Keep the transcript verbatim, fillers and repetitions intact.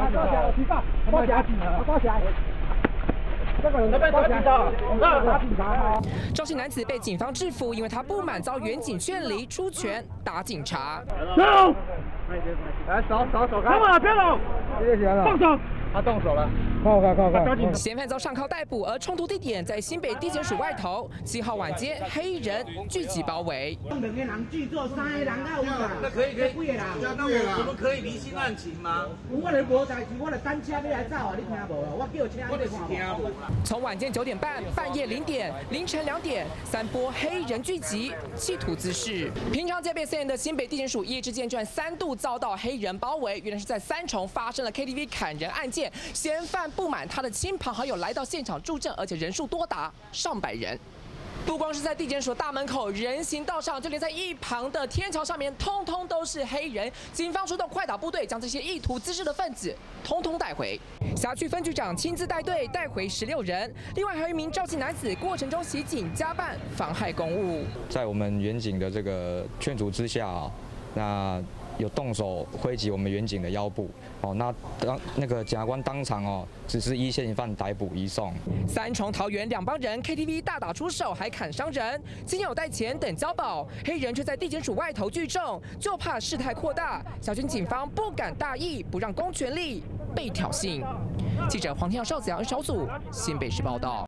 抓起来，提告，抓起来，抓起来。 这个人被抓警察，抓警察。 肇事男子被警方制服，因为他不满遭远警劝离，出拳打警察。 走！来，手手手开！别动！别动！动手！他动手了。快快快快！ 嫌犯遭上铐逮捕，而冲突地点在新北地检署外头。七号晚间，黑衣人聚集包围。 两个人聚坐，三个人到有啦。那可以可以，几个人？那我我们可以厘清案情吗？我咧无代志，我咧单车要来走啊，你听无？我叫车，我就是听无。 从晚间九点半、半夜零点、凌晨两点，三波黑衣人聚集，企图滋事。平常戒备森严的新北地检署一夜之间居然三度遭到黑人包围，原来是在三重发生了 K T V 砍人案件，嫌犯不满他的亲朋好友来到现场助阵，而且人数多达上百人。不光是在地检署大门口、人行道上，就连在一旁的天桥上面，通通都是黑人。警方出动快打部队，将这些意图滋事的分子通通带回。辖区分局长亲自带队带回十六人，另外还有一名肇事男子过程中袭警加办妨害公务。 在我们远警的这个劝阻之下啊，那有动手挥击我们远警的腰部，哦，那当那个检察官当场哦，只是依现行犯逮捕移送。 三重桃园两帮人 K T V 大打出手，还砍伤人，亲友带钱等交保，黑人却在地检署外头聚众，就怕事态扩大。小军警方不敢大意，不让公权力被挑衅。记者黄天耀、邵子阳小组新北市报道。